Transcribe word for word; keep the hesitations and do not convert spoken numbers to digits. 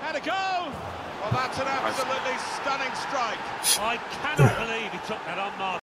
Had a go! Well, that's an absolutely stunning strike. I cannot believe he took that on mark.